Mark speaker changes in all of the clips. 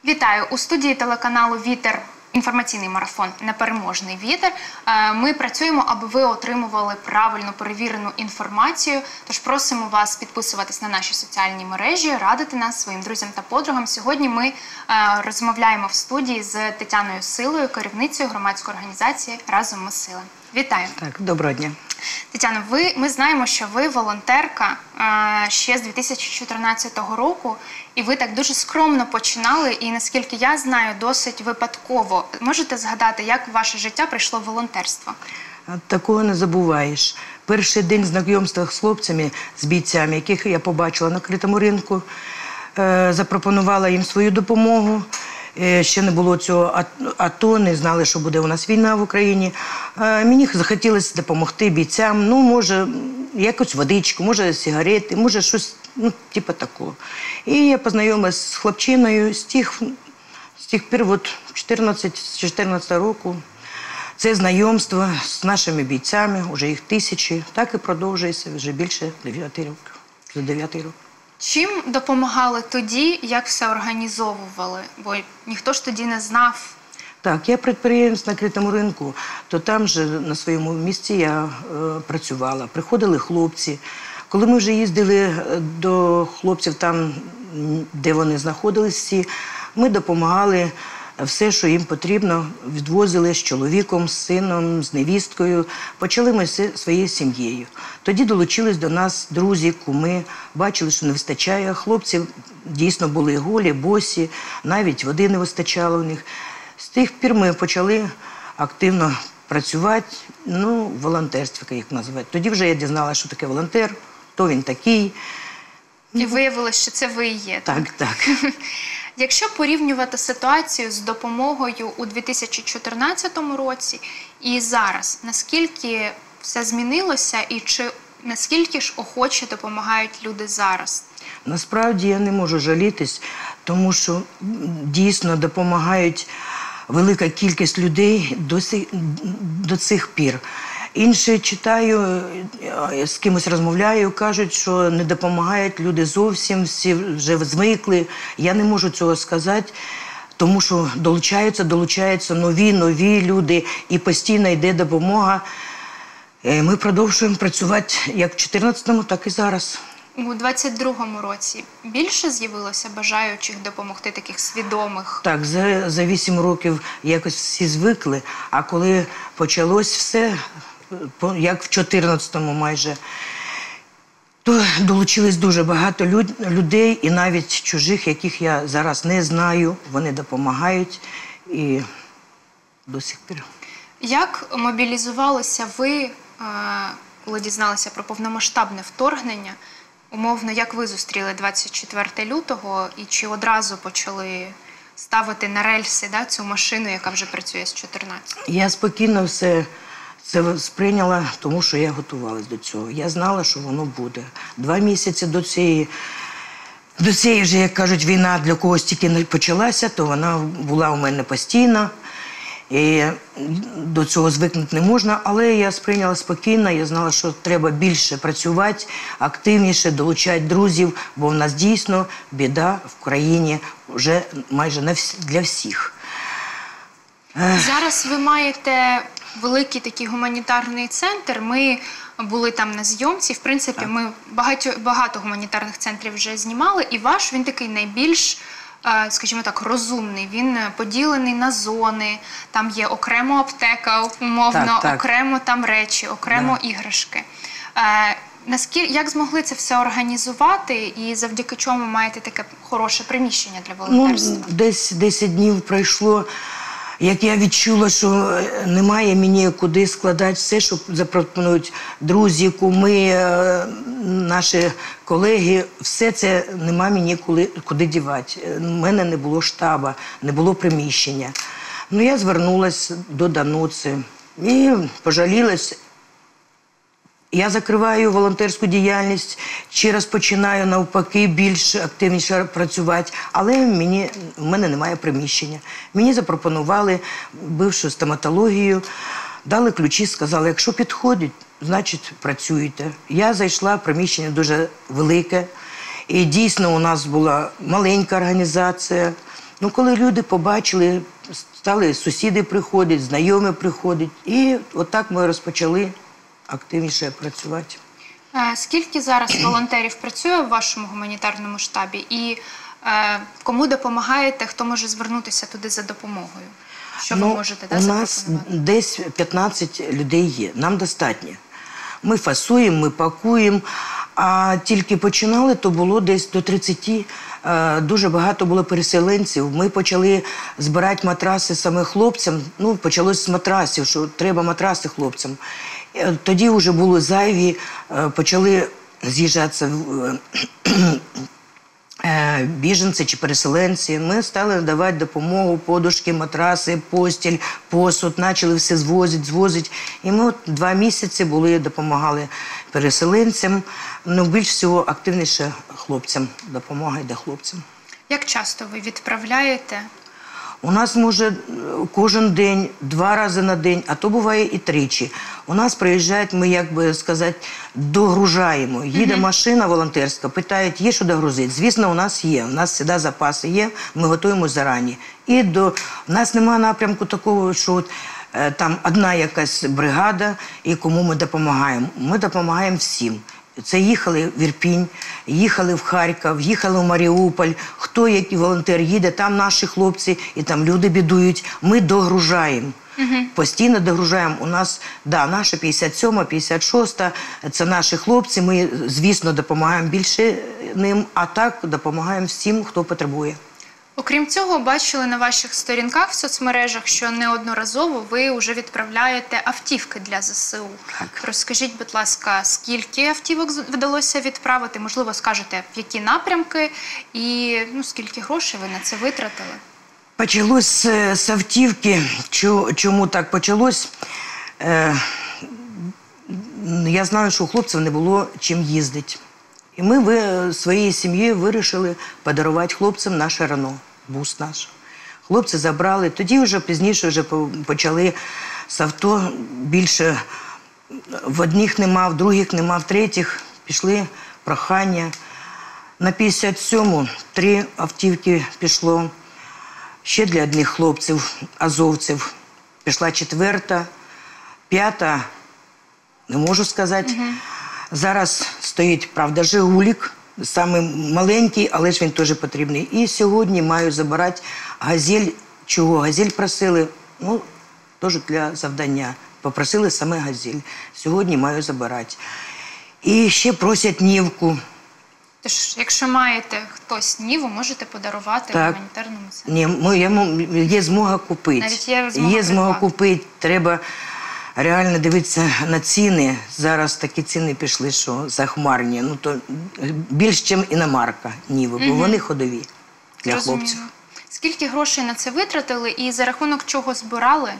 Speaker 1: Вітаю! У студії телеканалу «Вітер» інформаційний марафон «Непереможний вітер». Ми працюємо, аби ви отримували правильно перевірену інформацію. Тож просимо вас підписуватись на наші соціальні мережі, радити нас своїм друзям та подругам. Сьогодні ми розмовляємо в студії з Тетяною Силою, керівницею громадської організації «Разом ми сила». Вітаю!
Speaker 2: Так, доброго дня.
Speaker 1: Тетяно, ми знаємо, що ви волонтерка ще з 2014 року, і ви так дуже скромно починали, і, наскільки я знаю, досить випадково. Можете згадати, як в ваше життя прийшло волонтерство?
Speaker 2: Такого не забуваєш. Перший день знайомства з хлопцями, з бійцями, яких я побачила на критому ринку, запропонувала їм свою допомогу. Ще не було цього АТО, не знали, що буде у нас війна в Україні. Мені захотілося допомогти бійцям, може, якусь водичку, може, сигарети, може, щось, типу такого. І я познайомилася з хлопчиною з тих пір, з 14 року. Це знайомство з нашими бійцями, вже їх тисячі, так і продовжується вже більше 9 років. За 9 років.
Speaker 1: Чим допомагали тоді, як все організовували? Бо ніхто ж тоді не знав.
Speaker 2: Так, я підприємець на критому ринку, то там же на своєму місці я працювала. Приходили хлопці. Коли ми вже їздили до хлопців там, де вони знаходились всі, ми допомагали все, що їм потрібно, відвозили з чоловіком, з сином, з невісткою. Почали ми своєю сім'єю. Тоді долучились до нас друзі, куми, бачили, що не вистачає. Хлопці дійсно були голі, босі, навіть води не вистачало у них. З тих пір ми почали активно працювати, в волонтерстві, як називають. Тоді вже я дізналася, що таке волонтер, хто він такий.
Speaker 1: І виявилося, що це ви і є.
Speaker 2: Так.
Speaker 1: Якщо порівнювати ситуацію з допомогою у 2014 році і зараз, наскільки все змінилося і наскільки ж охоче допомагають люди зараз?
Speaker 2: Насправді я не можу жалітись, тому що дійсно допомагають велика кількість людей до цих пір. Інші читаю, з кимось розмовляю, кажуть, що не допомагають люди зовсім, всі вже звикли. Я не можу цього сказати, тому що долучаються нові люди і постійно йде допомога. Ми продовжуємо працювати як в 2014-му, так і зараз.
Speaker 1: У 2022 році більше з'явилося бажаючих допомогти, таких свідомих?
Speaker 2: Так, за 8 років якось всі звикли, а коли почалось все, як в 2014-му майже, то долучились дуже багато людей, і навіть чужих, яких я зараз не знаю, вони допомагають і до сих пір.
Speaker 1: Як мобілізувалися ви, коли дізналися про повномасштабне вторгнення? Умовно, як ви зустріли 24 лютого і чи одразу почали ставити на рельси цю машину, яка вже працює з 14? Я
Speaker 2: спокійно все це сприйняла, тому що я готувалась до цього. Я знала, що воно буде. 2 місяці до цієї вже, як кажуть, війна для когось тільки не почалася, то вона була у мене постійно. І до цього звикнути не можна, але я сприйняла спокійно, я знала, що треба більше працювати, активніше долучати друзів, бо в нас дійсно біда в країні вже майже для всіх.
Speaker 1: Зараз ви маєте великий такий гуманітарний центр, ми були там на зйомці, в принципі, ми багато гуманітарних центрів вже знімали, і ваш, він такий найбільш, скажімо так, розумний. Він поділений на зони, там є окремо аптека, умовно, окремо там речі, окремо іграшки. Як змогли це все організувати і завдяки чому маєте таке хороше приміщення для волонтерства?
Speaker 2: Десь 10 днів пройшло, як я відчула, що немає мені куди складати все, що запропонують друзі, куми, наші колеги, все це нема мені куди дівати. У мене не було штабу, не було приміщення. Я звернулася до Дануци і пожалілась. Я закриваю волонтерську діяльність, ще раз починаю навпаки більш активніше працювати, але в мене немає приміщення. Мені запропонували бившу стоматологію, дали ключі, сказали, якщо підходить, значить працюйте. Я зайшла, приміщення дуже велике, і дійсно у нас була маленька організація, Ну, коли люди побачили, стали сусіди приходять, знайомі приходять. І отак ми розпочали активніше працювати.
Speaker 1: Скільки зараз волонтерів працює в вашому гуманітарному штабі? І кому допомагаєте, хто може звернутися туди за допомогою? Що ви можете
Speaker 2: у нас десь 15 людей є, нам достатньо. Ми фасуємо, ми пакуємо, а тільки починали, то було десь до 30, дуже багато було переселенців. Ми почали збирати матраси саме хлопцям, ну, почалось з матрасів, що треба матраси хлопцям. Тоді вже були зайві, почали з'їжджатися біженці чи переселенці. Ми стали давати допомогу, подушки, матраси, постіль, посуд, почали все звозити. І ми 2 місяці допомагали переселенцям, але більш всього активніше хлопцям, допомога йде хлопцям.
Speaker 1: Як часто ви відправляєте?
Speaker 2: У нас може кожен день, 2 рази на день, а то буває і 3. У нас приїжджають, ми, як би сказати, догружаємо. Їде машина волонтерська, питають, є що догрузити. Звісно, у нас є. У нас завжди запаси є, ми готуємо зарані. І у нас немає напрямку такого, що там одна якась бригада, і кому ми допомагаємо. Ми допомагаємо всім. Це їхали в Ірпінь, їхали в Харків, їхали в Маріуполь. Хто, який волонтер їде, там наші хлопці, і там люди бідують. Ми догружаємо. Постійно догружаємо. У нас, наша 57-ма, 56-та, це наші хлопці. Ми, звісно, допомагаємо більше ним, а так допомагаємо всім, хто потребує.
Speaker 1: Окрім цього, бачили на ваших сторінках в соцмережах, що неодноразово ви вже відправляєте автівки для ЗСУ.
Speaker 2: Так.
Speaker 1: Розкажіть, будь ласка, скільки автівок вдалося відправити? Можливо, скажете, в які напрямки і скільки грошей ви на це витратили?
Speaker 2: Почалось з автівки. Чому так почалось? Я знаю, що у хлопців не було чим їздити. І ми своєю сім'єю вирішили подарувати хлопцям наше Рено, бус наш. Хлопці забрали, тоді вже пізніше почали з авто більше. В одних нема, в других нема, в третіх пішли прохання. На 57-му 3 автівки пішло. Ще для одних хлопців, азовців, пішла 4-та, 5-та, не можу сказати. Зараз стоїть, правда, «Жигулік», самий маленький, але ж він теж потрібний. І сьогодні маю забирати «Газель». Чого? «Газель» просили, теж для завдання. Попросили саме «Газель». Сьогодні маю забирати. І ще просять «Нівку».
Speaker 1: Тож, якщо маєте хтось Ніву, можете подарувати гуманітарному центру.
Speaker 2: Ні, є змога купити.
Speaker 1: Навіть є
Speaker 2: змога купити. Треба реально дивитися на ціни. Зараз такі ціни пішли, що захмарні. То більш, ніж іномарка Ніви, бо вони ходові для хлопців.
Speaker 1: Скільки грошей на це витратили і за рахунок чого збирали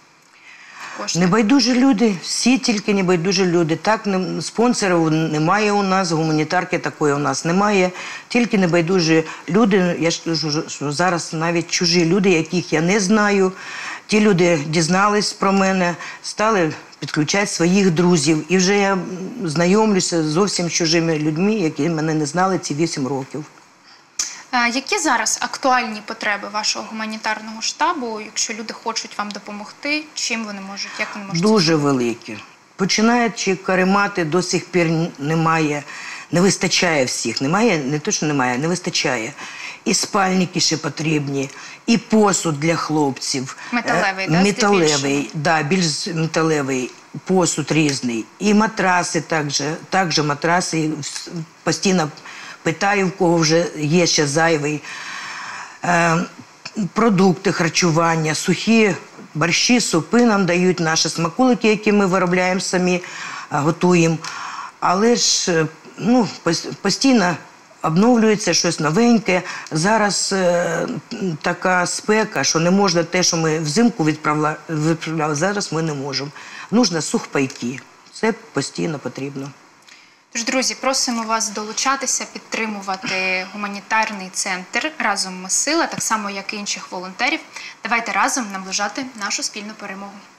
Speaker 1: кошти?
Speaker 2: Небайдужі люди, всі тільки небайдужі люди. Так, спонсорів немає у нас, гуманітарки такої у нас немає. Тільки небайдужі люди, я ж кажу, що зараз навіть чужі люди, яких я не знаю. Ті люди дізнались про мене, стали підключати своїх друзів. І вже я знайомлюся з зовсім чужими людьми, які мене не знали ці 8 років.
Speaker 1: Які зараз актуальні потреби вашого гуманітарного штабу, якщо люди хочуть вам допомогти, чим вони можуть, як вони можуть?
Speaker 2: Дуже великі. Починаючи каремати, до сих пір немає, не вистачає всіх. Немає, не те, що немає, не вистачає. І спальники ще потрібні, і посуд для хлопців.
Speaker 1: Металевий, так?
Speaker 2: Металевий, так, більш металевий, посуд різний. І матраси також матраси, постійно питаю, в кого вже є ще зайвий. Продукти харчування, сухі борщі, супи нам дають, наші смаколики, які ми виробляємо самі, готуємо. Але ж постійно обновлюється щось новеньке. Зараз така спека, що не можна те, що ми взимку відправляли, зараз ми не можемо. Нужно сухпайки. Це постійно потрібно.
Speaker 1: Тож, друзі, просимо вас долучатися, підтримувати гуманітарний центр «Разом ми сила», так само, як і інших волонтерів. Давайте разом наближати нашу спільну перемогу.